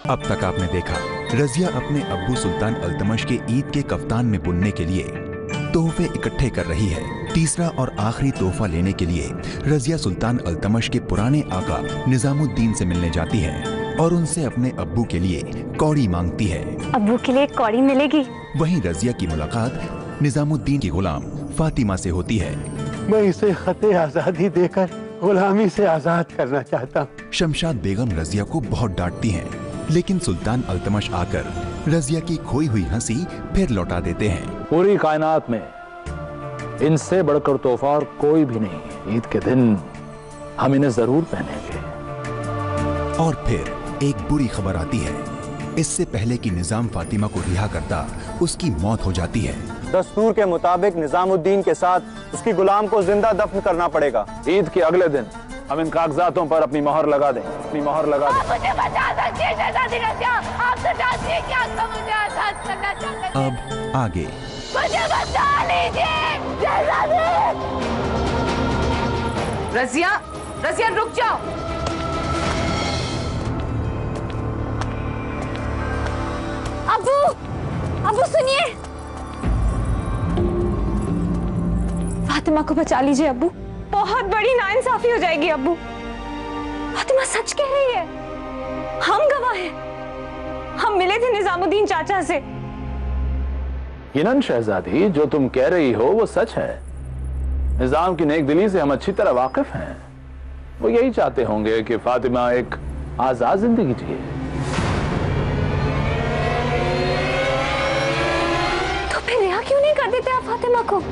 अब तक आपने देखा रजिया अपने अब्बू सुल्तान अल्तमश के ईद के कफ्तान में बुनने के लिए तोहफे इकट्ठे कर रही है। तीसरा और आखिरी तोहफा लेने के लिए रजिया सुल्तान अल्तमश के पुराने आका निजामुद्दीन से मिलने जाती है और उनसे अपने अब्बू के लिए कौड़ी मांगती है। अब्बू के लिए कौड़ी मिलेगी। वहीं रजिया की मुलाकात निजामुद्दीन की गुलाम फातिमा से होती है। मैं इसे खते आजादी देकर गुलामी से आजाद करना चाहता हूँ। शमशाद बेगम रजिया को बहुत डांटती हैं, लेकिन सुल्तान अल्तमश आकर रजिया की खोई हुई हंसी फिर लौटा देते हैं। पूरी कायनात में इनसे बढ़कर तोहफा और कोई भी नहीं। ईद के दिन हम इन्हें जरूर पहनेंगे। और फिर एक बुरी खबर आती है। इससे पहले कि निजाम फातिमा को रिहा करता, उसकी मौत हो जाती है। दस्तूर के मुताबिक निजामुद्दीन के साथ उसकी गुलाम को जिंदा दफन करना पड़ेगा। ईद के अगले दिन हम इन कागजातों पर अपनी मोहर लगा दें। अपनी मोहर लगा दें। मुझे बचा सकती है शहजादी रजिया। आप तो जानती हैं कि आपको मुझे आजाद करना चाहते हैं। अब आगे मुझे बचा लीजिए शहजादी। रजिया, रजिया रुक जाओ। अब्बू, अब्बू सुनिए। फातिमा को बचा लीजिए अब्बू, बहुत बड़ी नाइंसाफी हो जाएगी अब्बू। फातिमा सच कह रही है, हम गवाह हैं। हम मिले थे निजामुद्दीन चाचा से। यकीनन शहजादी, जो तुम कह रही हो वो सच है। निजाम की नेक दिली से हम अच्छी तरह वाकिफ हैं। वो यही चाहते होंगे कि फातिमा एक आजाद जिंदगी जिए। तो फिर रिहा क्यों नहीं कर देते आप फातिमा को?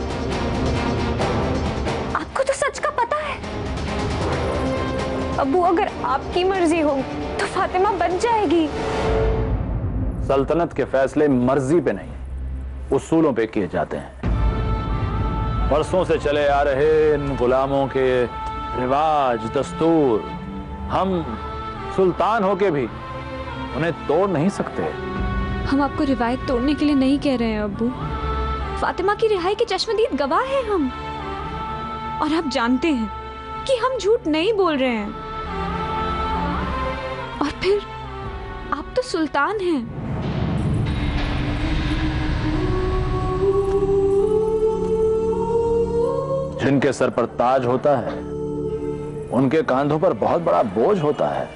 आपको तो सच का पता है। अब्बू, अगर आपकी मर्जी हो तो फातिमा बच जाएगी। सल्तनत के फैसले मर्जी पे नहीं, उसूलों पे किए जाते हैं। बरसों से चले आ रहे इन गुलामों के रिवाज, दस्तूर, हम सुल्तान होके भी उन्हें तोड़ नहीं सकते। हम आपको रिवायत तोड़ने के लिए नहीं कह रहे हैं अब्बू। फातिमा की रिहाई के चश्मदीद गवाह हैं हम, और आप जानते हैं कि हम झूठ नहीं बोल रहे हैं। और फिर आप तो सुल्तान हैं। जिनके सर पर ताज होता है, उनके कांधों पर बहुत बड़ा बोझ होता है।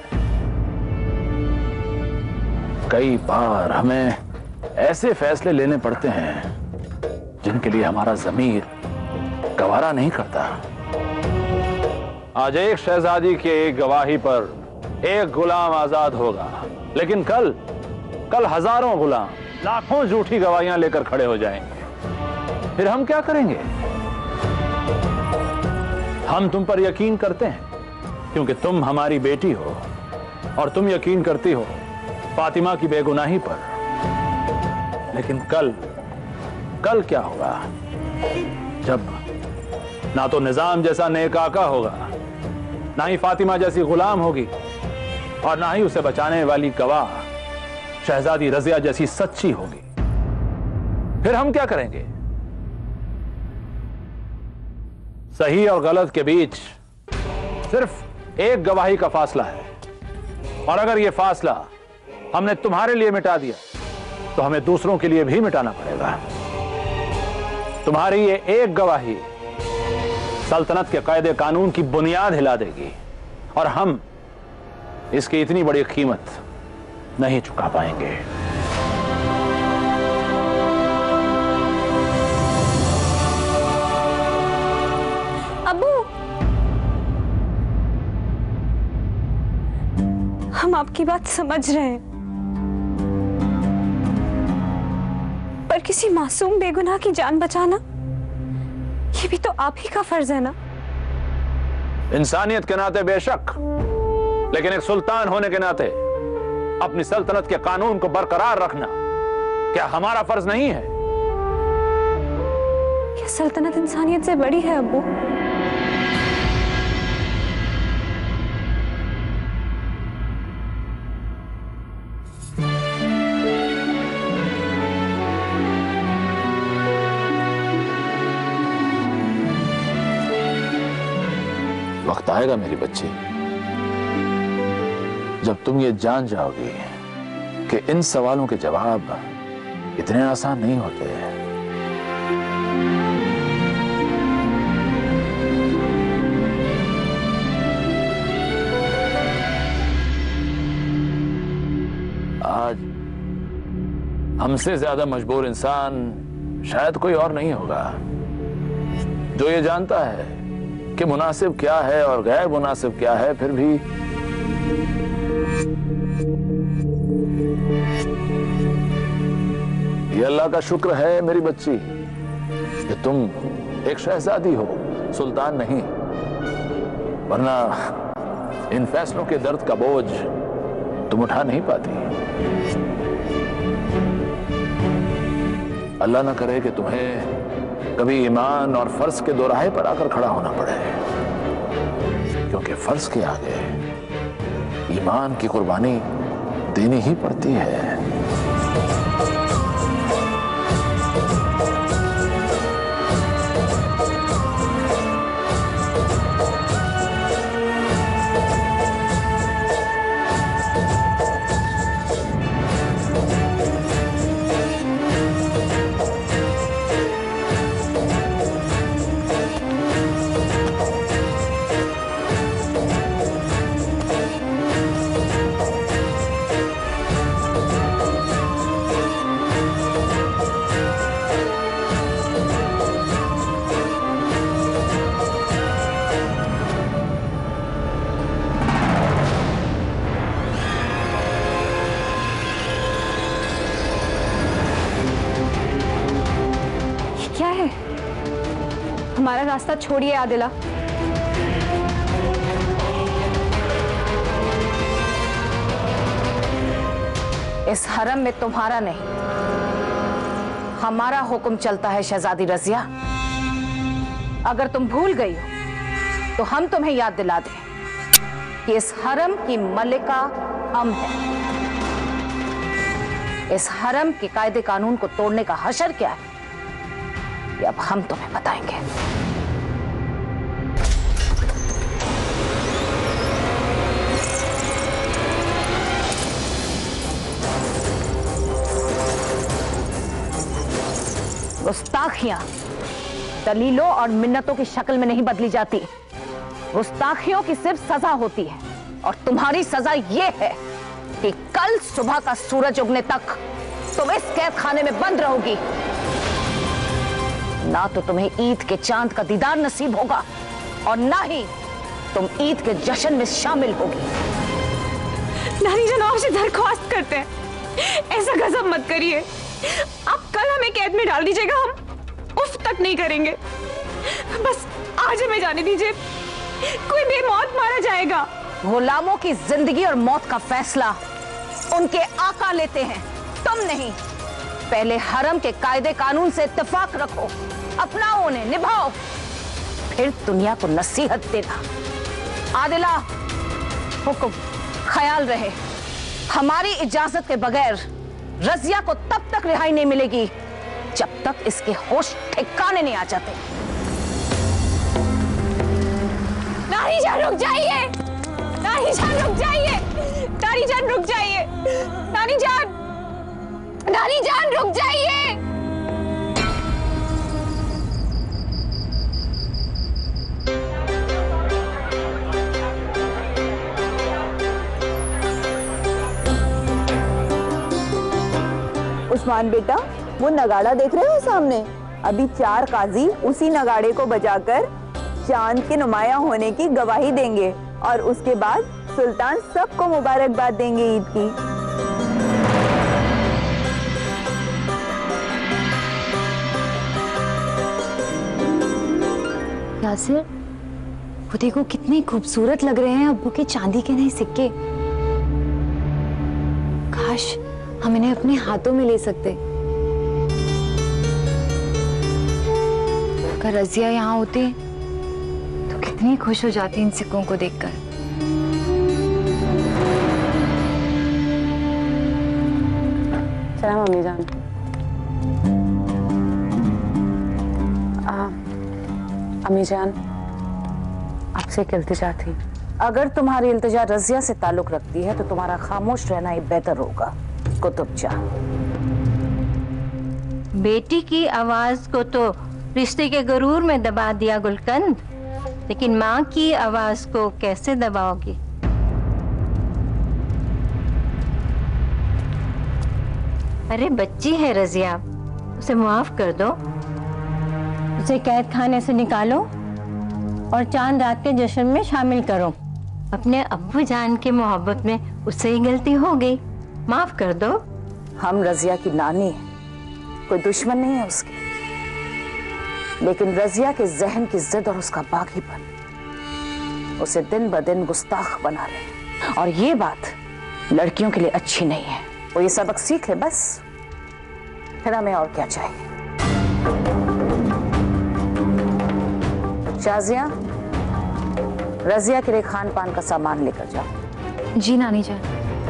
कई बार हमें ऐसे फैसले लेने पड़ते हैं जिनके लिए हमारा ज़मीर गवारा नहीं करता। आज एक शहजादी की एक गवाही पर एक गुलाम आजाद होगा, लेकिन कल हजारों गुलाम, लाखों झूठी गवाहियां लेकर खड़े हो जाएंगे। फिर हम क्या करेंगे? हम तुम पर यकीन करते हैं क्योंकि तुम हमारी बेटी हो, और तुम यकीन करती हो फातिमा की बेगुनाही पर। लेकिन कल क्या होगा, जब ना तो निजाम जैसा नेक आका होगा, ना ही फातिमा जैसी गुलाम होगी, और ना ही उसे बचाने वाली गवाह शहजादी रजिया जैसी सच्ची होगी। फिर हम क्या करेंगे? सही और गलत के बीच सिर्फ एक गवाही का फासला है, और अगर यह फासला हमने तुम्हारे लिए मिटा दिया तो हमें दूसरों के लिए भी मिटाना पड़ेगा। तुम्हारी ये एक गवाही सल्तनत के कायदे कानून की बुनियाद हिला देगी, और हम इसकी इतनी बड़ी कीमत नहीं चुका पाएंगे। अब्बू, हम आपकी बात समझ रहे हैं, पर किसी मासूम बेगुनाह की जान बचाना ये भी तो आप ही का फर्ज है ना। इंसानियत के नाते बेशक, लेकिन एक सुल्तान होने के नाते अपनी सल्तनत के कानून को बरकरार रखना क्या हमारा फर्ज नहीं है? क्या सल्तनत इंसानियत से बड़ी है अब्बू? वक्त आएगा मेरी बच्ची, जब तुम ये जान जाओगी कि इन सवालों के जवाब इतने आसान नहीं होते। आज हमसे ज्यादा मजबूर इंसान शायद कोई और नहीं होगा, जो ये जानता है कि मुनासिब क्या है और गैर मुनासिब क्या है, फिर भी ये अल्लाह का शुक्र है मेरी बच्ची कि तुम एक शहजादी हो, सुल्तान नहीं, वरना इन फैसलों के दर्द का बोझ तुम उठा नहीं पाती। अल्लाह ना करे कि तुम्हें कभी ईमान और फर्ज के दोराहे पर आकर खड़ा होना पड़े, क्योंकि फर्ज के आगे ईमान की कुर्बानी देनी ही पड़ती है। हमारा रास्ता छोड़िए आदिला। इस हरम में तुम्हारा नहीं, हमारा हुक्म चलता है शहजादी रजिया। अगर तुम भूल गई हो तो हम तुम्हें याद दिला दें कि इस हरम की मलिका हम हैं। इस हरम के कायदे कानून को तोड़ने का हशर क्या है, ये अब हम तुम्हें बताएंगे। गुस्ताखियां दलीलों और मिन्नतों की शक्ल में नहीं बदली जाती। गुस्ताखियों की सिर्फ सजा होती है, और तुम्हारी सजा यह है कि कल सुबह का सूरज उगने तक तुम इस कैद खाने में बंद रहोगी। ना तो तुम्हें ईद के चांद का दीदार नसीब होगा, और ना ही तुम ईद के जश्न में शामिल होगी। नानी जान, आपसे दरख्वास्त करते हैं, ऐसा गजब मत करिए। आप कल हमें कैद में डाल दीजिएगा, हम उफ तक नहीं करेंगे। बस आज हमें जाने दीजिए, कोई बेमौत मारा जाएगा। गुलामों की जिंदगी और मौत का फैसला उनके आका लेते हैं, तुम नहीं। पहले हरम के कायदे कानून से इत्तेफाक रखो, अपनाओ उन्हें, निभाओ, फिर दुनिया को नसीहत देना। आदिला, हुक्म, ख्याल रहे, हमारी इजाजत के बगैर रजिया को तब तक रिहाई नहीं मिलेगी जब तक इसके होश ठिकाने नहीं आ जाते। नानी जान रुक जाइए, नानी जान रुक जाइए, नानी जान रुक जाइए, नानी जान, नानी जान रुक जाइए। उस्मान बेटा, वो नगाड़ा देख रहे हो सामने? अभी 4 काजी उसी नगाड़े को बजाकर चांद के नुमाया होने की गवाही देंगे, और उसके बाद सुल्तान सबको मुबारकबाद देंगे ईद की। यासिर, वो देखो कितने खूबसूरत लग रहे हैं अब्बू के चांदी के नए सिक्के। काश हम इन्हें अपने हाथों में ले सकते। अगर रजिया यहाँ होती तो कितनी खुश हो जाती इन सिक्कों को देखकर। सलाम अम्मी जान। अम्मी जान, आपसे एक इल्तिजा थी। अगर तुम्हारी इल्तिजा रजिया से ताल्लुक रखती है तो तुम्हारा खामोश रहना ही बेहतर होगा। उसको तुम जा। बेटी की आवाज को तो रिश्ते के गुरूर में दबा दिया गुलकंद, लेकिन माँ की आवाज को कैसे दबाओगी? अरे बच्ची है रजिया, उसे माफ कर दो। उसे कैद खाने से निकालो और चांद रात के जश्न में शामिल करो। अपने अब्बू जान के मोहब्बत में उससे ही गलती हो गई, माफ कर दो। हम रजिया की नानी है, कोई दुश्मन नहीं है उसकी, लेकिन रजिया के जहन की जिद और उसका बागीपन उसे दिन ब दिन गुस्ताख बना रहे हैं, और ये बात लड़कियों के लिए अच्छी नहीं है। वो ये सबक सीख ले बस, फिर हमें और क्या चाहिए। शाजिया, रजिया के लिए खान पान का सामान लेकर जाओ। जी नानी जान।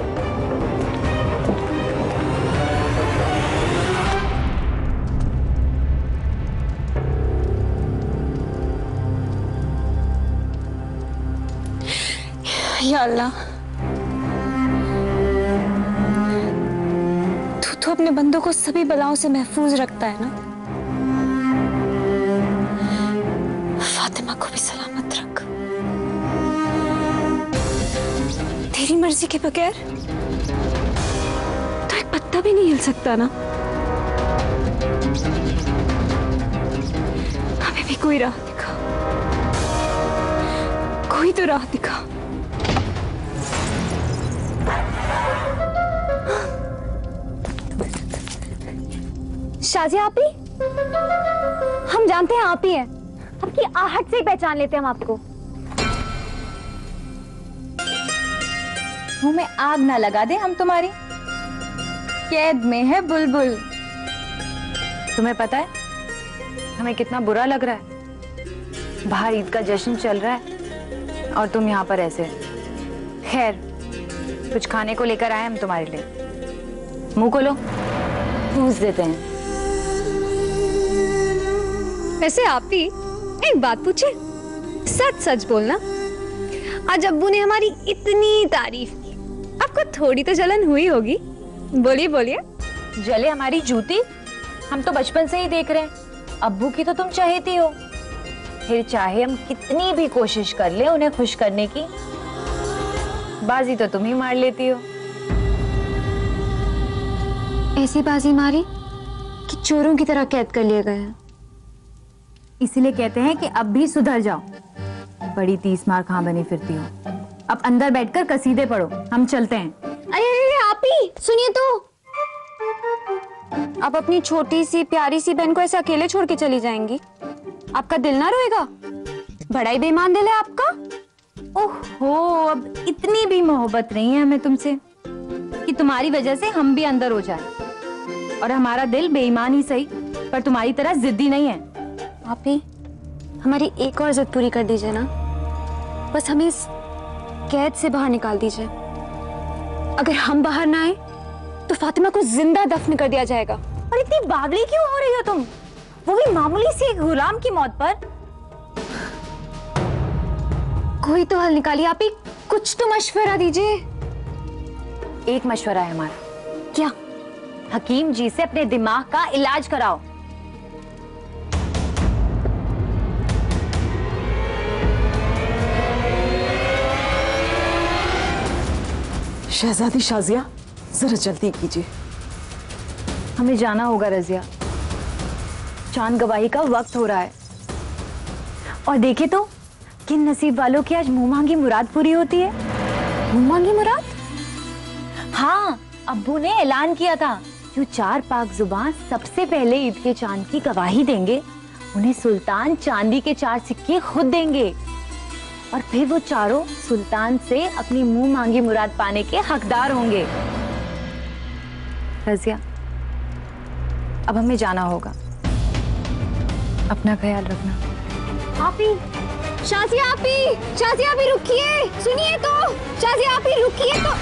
या अल्लाह, तू तो अपने बंदों को सभी बलाओं से महफूज रखता है ना। फातिमा को भी सलामत रख। तेरी मर्जी के बगैर तो एक पत्ता भी नहीं हिल सकता ना। हमें भी कोई राह दिखा, कोई तो राह दिखा। शाजिया आप ही? हम जानते हैं आप ही हैं। आपकी आहट से ही पहचान लेते हैं हम आपको। मुंह में आग ना लगा दे हम तुम्हारी। कैद में है बुलबुल। तुम्हें पता है हमें कितना बुरा लग रहा है। बाहर ईद का जश्न चल रहा है और तुम यहाँ पर ऐसे। खैर, कुछ खाने को लेकर आए हम तुम्हारे लिए। मुंह खोलो, पूछ देते हैं। वैसे आप ही एक बात पूछे, सच सच बोलना। आज अब्बू ने हमारी इतनी तारीफ की, आपको थोड़ी तो जलन हुई होगी? बोलिए बोलिए। जले हमारी जूती? हम तो बचपन से ही देख रहे हैं अब्बू की तो तुम चाहती हो, फिर चाहे हम कितनी भी कोशिश कर ले उन्हें खुश करने की, बाजी तो तुम ही मार लेती हो। ऐसी बाजी मारी कि चोरों की तरह कैद कर लिए गए हैं। इसीलिए कहते हैं कि अब भी सुधर जाओ। बड़ी 30 मार कहाँ बनी फिरती हो। अब अंदर बैठकर कसीदे पढ़ो, हम चलते हैं। अरे आप ही सुनिए तो। आप अपनी छोटी सी प्यारी सी बहन को ऐसे अकेले छोड़ के चली जाएंगी? आपका दिल ना रोएगा? बड़ा ही बेईमान दिल है आपका। ओहो, अब इतनी भी मोहब्बत नहीं है हमें तुमसे कि तुम्हारी वजह से हम भी अंदर हो जाए। और हमारा दिल बेईमान ही सही, पर तुम्हारी तरह जिद्दी नहीं है। आप ही हमारी एक और जिद पूरी कर दीजिए ना। बस हमें इस कैद से बाहर निकाल दीजिए। अगर हम बाहर ना आए तो फातिमा को जिंदा दफन कर दिया जाएगा। और इतनी बावली क्यों हो रही हो तुम, वो भी मामूली सी एक गुलाम की मौत पर? कोई तो हल निकालिए आप ही, कुछ तो मशवरा दीजिए। एक मशवरा है हमारा। क्या? हकीम जी से अपने दिमाग का इलाज कराओ। शहजादी शाजिया, जरा जल्दी कीजिए। हमें जाना होगा रजिया, चांद गवाही का वक्त हो रहा है। और देखे तो किन नसीब वालों की आज मुंह मांगी मुराद पूरी होती है। मुंह मांगी मुराद? हाँ, अब्बू ने ऐलान किया था जो 4 पाक जुबान सबसे पहले ईद के चांद की गवाही देंगे, उन्हें सुल्तान चांदी के 4 सिक्के खुद देंगे। और फिर वो चारों सुल्तान से अपनी मुंह मांगी मुराद पाने के हकदार होंगे। रजिया, अब हमें जाना होगा। अपना ख्याल रखना। आप ही, शाजिया आप ही, शाजिया आप ही रुकिए, सुनिए तो, शाजिया आप ही रुकिए तो।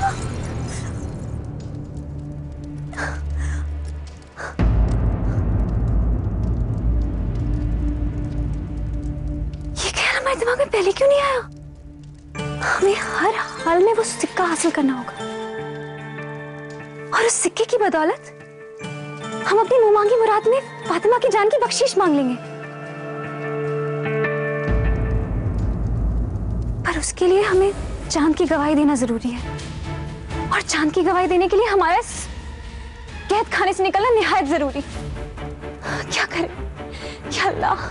ये ख्याल हमारे दिमाग में पहले क्यों नहीं आया? हमें हर हाल में वो सिक्का हासिल करना होगा और उस सिक्के की बदौलत हम अपनी मुंह मांगी मुराद में फातिमा की जान की बख्शीश मांग लेंगे। पर उसके लिए हमें चांद की गवाही देना जरूरी है, और चांद की गवाही देने के लिए हमारा इस कैद खाने से निकलना निहायत जरूरी। क्या करें या अल्लाह।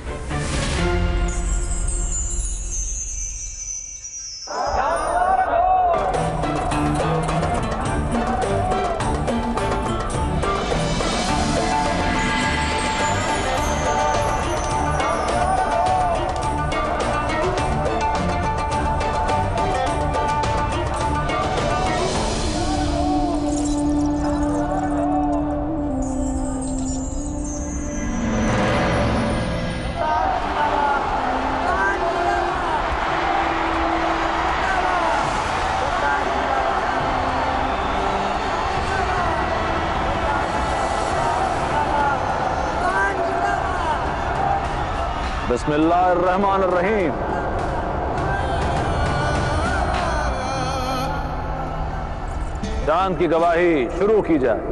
बिस्मिल्लाहिर्रहमानिर्रहीम। चांद की गवाही शुरू की जाए।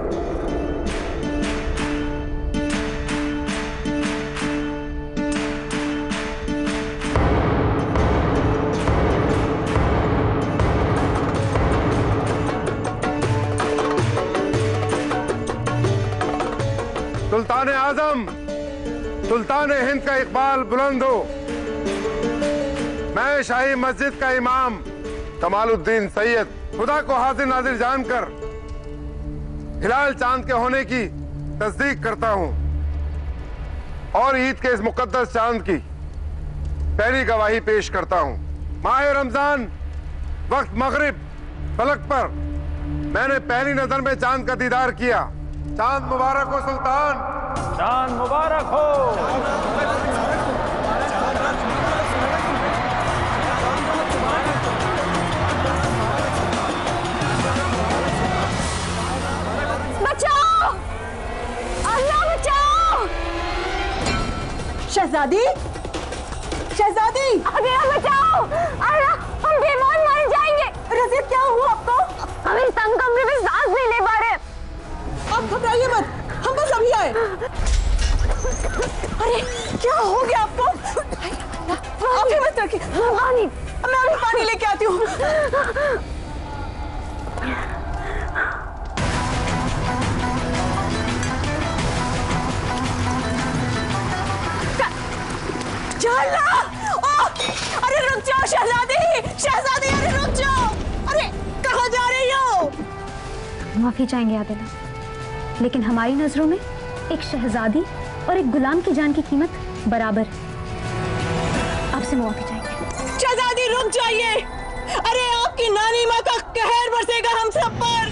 सुल्तान आजम, सुल्तान हिंद का इकबाल बुलंद हो। मैं शाही मस्जिद का इमाम कमालुद्दीन सैयद खुदा को हाजिर नाजिर जानकर हिलाल चांद के होने की तस्दीक करता हूं, और ईद के इस मुकद्दस चांद की पहली गवाही पेश करता हूं। माह रमजान वक्त मगरिब फलक पर मैंने पहली नजर में चांद का दीदार किया। चांद मुबारक हो सुल्तान, चांद मुबारक हो। बचाओ, अल्लाह बचाओ। शहजादी, शहजादी, अरे बचाओ, अल्लाह हम बेईमान मर जाएंगे। रज़िया क्या हुआ आपको? हम इस तंग कमरे में सांस नहीं ले पा रहे। आप घबराइए मत, हम बस अभी आए। अरे क्या हो गया आपको? आप ही मत रखिए, पानी, मैं अभी पानी लेके आती हूँ। चला! अरे रुक जाओ शहजादी, शहजादी, अरे रुक जाओ। अरे कहाँ जा रही हो? माफी चाहेंगे आदिला, लेकिन हमारी नजरों में एक शहजादी और एक गुलाम की जान की कीमत बराबर। आपसे माफी चाहेंगे। शहजादी रुक जाइए। अरे आपकी नानी माँ का कहर बरसेगा हम सब पर।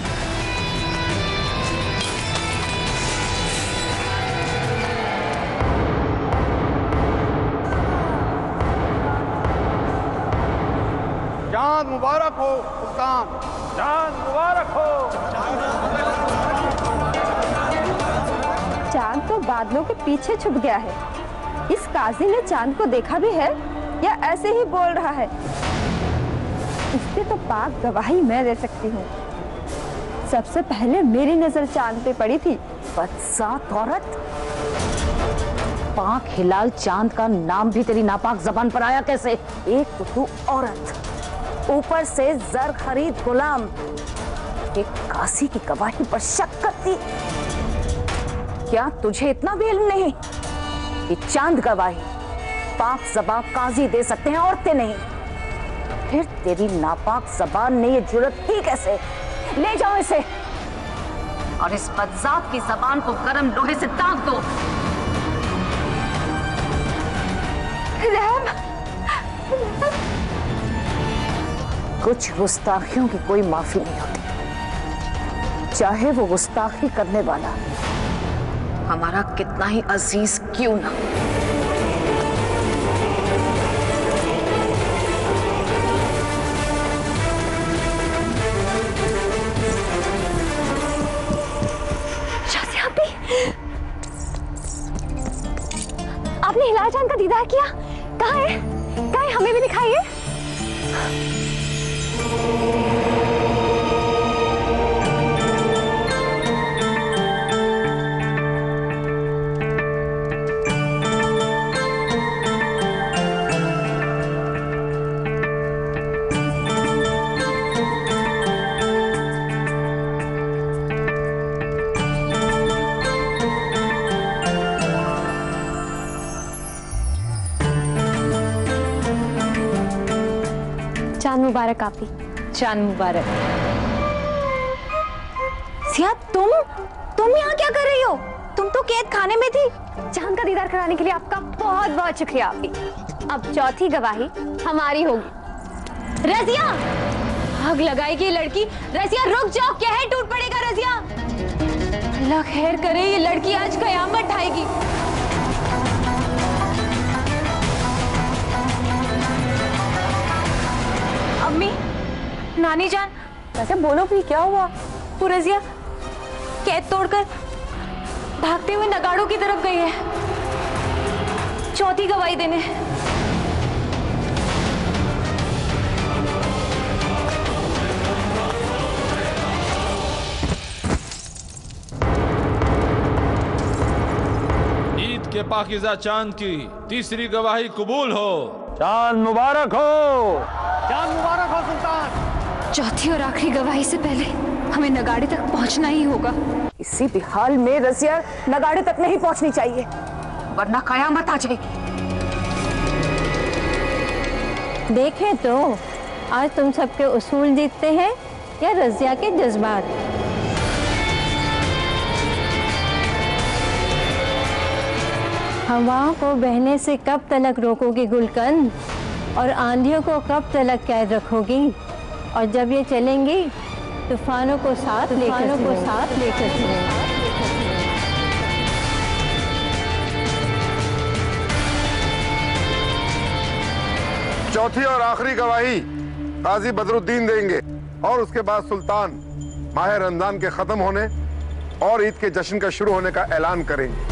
चांद मुबारक हो सुल्तान, चांद मुबारक हो। चांद तो बादलों के पीछे छुप गया है। इस काजी ने चांद को देखा भी है या ऐसे ही बोल रहा है? इससे तो पाक गवाही मैं दे सकती हूँ। सबसे पहले मेरी नजर चांद पे पड़ी थी। बदसात औरत, पाक हिलाल चांद का नाम भी तेरी नापाक जबान पर आया कैसे? एक तो तू औरत, ऊपर से जर खरीद गुलाम, एक काजी की गवाही पर शक करती। क्या तुझे इतना भी इल्म नहीं कि चांद गवाही पाक ज़बान काजी दे सकते हैं, औरतें नहीं? फिर तेरी नापाक ज़बान ने ये जुर्रत की कैसे? ले जाओ इसे और इस बदजात की ज़बान को गरम लोहे से दाग दो। कुछ गुस्ताखियों की कोई माफी नहीं होती, चाहे वो गुस्ताखी करने वाला हमारा कितना ही अजीज क्यों ना। आपने हिलाल चांद का दीदार किया? कहाँ है? कहाँ है? हमें भी दिखाइए। मुबारक आपी। चांद मुबारक। सिया, तुम यहाँ क्या कर रही हो? तुम तो कैद खाने में थी। चांद का दीदार कराने के लिए आपका बहुत बहुत शुक्रिया आपी। अब चौथी गवाही हमारी होगी। रजिया, आग लगाएगी लड़की। रजिया रुक जाओ, कहर टूट पड़ेगा। रजिया, अल्लाह खैर करे, ये लड़की आज कयामत ढाएगी। अम्मी, नानी जान, वैसे बोलो भी क्या हुआ? वो रजिया कैद तोड़कर भागते हुए नगाड़ों की तरफ गई है, चौथी गवाही देने। ईद के पाकीज़ा चांद की तीसरी गवाही कबूल हो। चांद मुबारक हो। चांद मुबारक हो सुल्तान। चौथी और आखिरी गवाही से पहले हमें नगाड़े तक पहुंचना ही होगा। इसी भी हाल में रजिया नगाड़े तक नहीं पहुंचनी चाहिए, वरना कयामत आ जाएगी। देखें तो आज तुम सबके उसूल जीतते हैं या रजिया के जज्बात। हवाओं को बहने से कब तलक रोकोगी गुलकंद, और आंधियों को कब तलक कैद रखोगी, और जब ये चलेंगी तूफानों को साथ लेकर चलेंगी। चौथी और आखिरी गवाही काजी बदरुद्दीन देंगे और उसके बाद सुल्तान माह रमजान के खत्म होने और ईद के जश्न का शुरू होने का ऐलान करेंगे।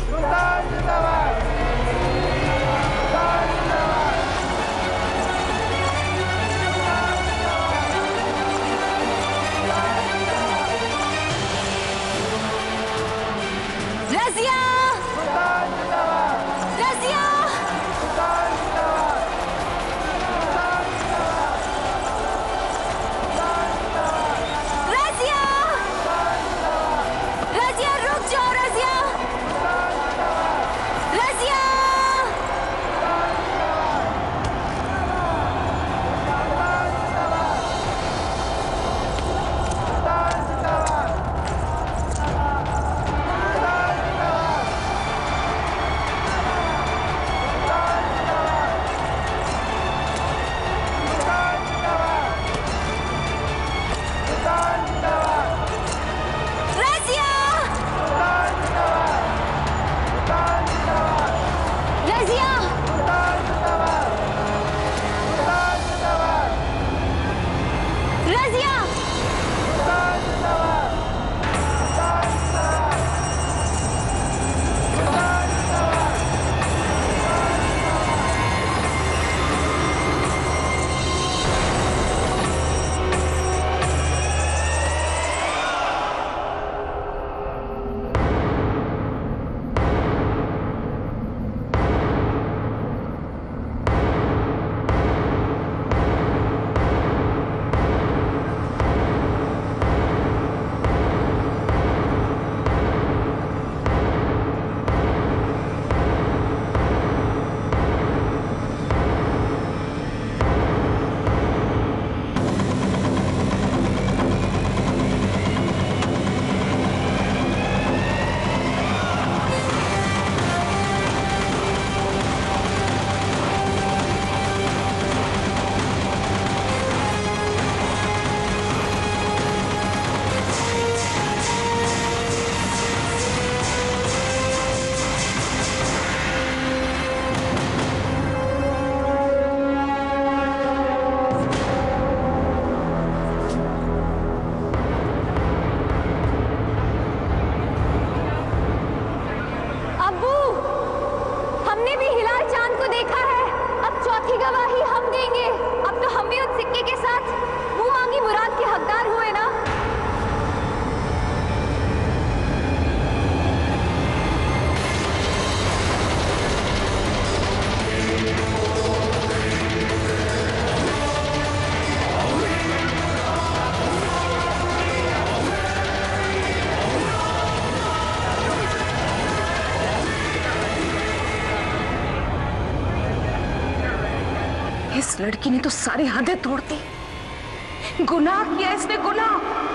इस लड़की ने तो सारी हदें तोड़ दी। गुनाह किया इसने, गुनाह।